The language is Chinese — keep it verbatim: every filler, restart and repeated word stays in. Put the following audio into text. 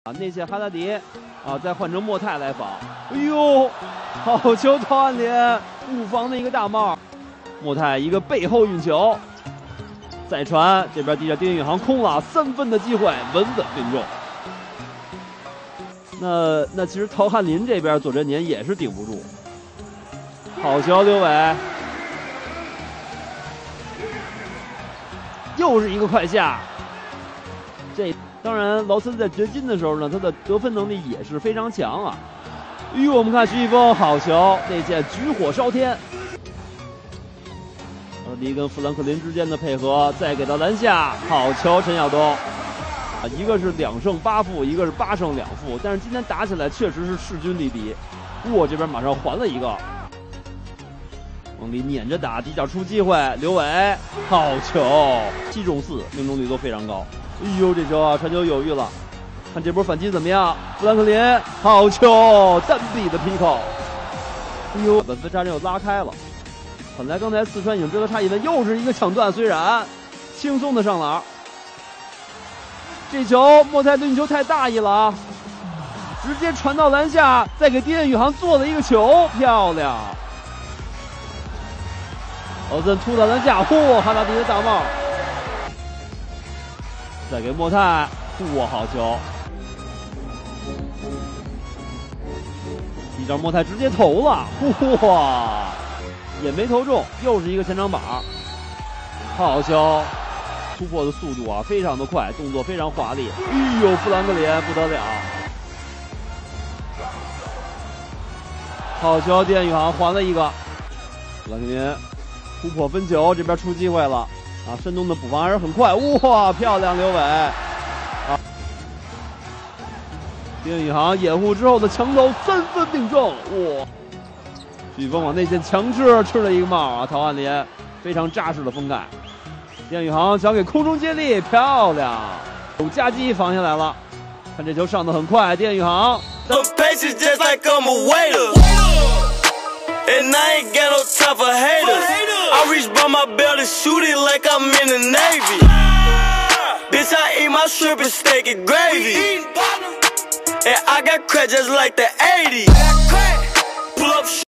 啊，内线哈达迪啊，再换成莫泰来防。哎呦，好球！陶安林误防的一个大帽，莫泰一个背后运球，再传这边地下丁宇航空了，三分的机会稳稳命中。那那其实陶汉林这边左振年也是顶不住。好球，刘伟，又是一个快下。这。 当然，劳森在掘金的时候呢，他的得分能力也是非常强啊。哎呦，我们看徐一峰好球，内线举火烧天。尔迪跟富兰克林之间的配合，再给到篮下，好球，陈晓东。啊，一个是两胜八负，一个是八胜两负，但是今天打起来确实是势均力敌。沃这边马上还了一个，往里撵着打，底角出机会，刘伟好球，七中四，命中率都非常高。 哎呦，这球啊，传球犹豫了，看这波反击怎么样？富兰克林好球，单臂的劈扣。哎呦，本分差又拉开了。本来刚才四川已经追到差一分，又是一个抢断，虽然轻松的上篮。这球莫泰对运球太大意了啊，直接传到篮下，再给丁彦雨航做了一个球，漂亮。劳森突到篮下，嚯，哈达迪的大帽。 再给莫泰，哇，好球！一招莫泰直接投了，哇，也没投中，又是一个前掌板，好球！突破的速度啊，非常的快，动作非常华丽。哎呦，富兰克林不得了！好球，丁宇航还了一个，富兰克林突破分球，这边出机会了。 啊，申东的补防还是很快，哇，漂亮，刘伟！啊，丁宇航掩护之后的强投三分命中，哇！许峰往内线强吃，吃了一个帽啊，陶汉林非常扎实的封盖。丁宇航想给空中接力，漂亮，有夹击防下来了。看这球上的很快，丁宇航。 And I ain't got no time for haters. I reach by my belt and shoot it like I'm in the Navy. Bitch, I eat my shrimp and steak and gravy. And I got crack just like the eighties. Pull up.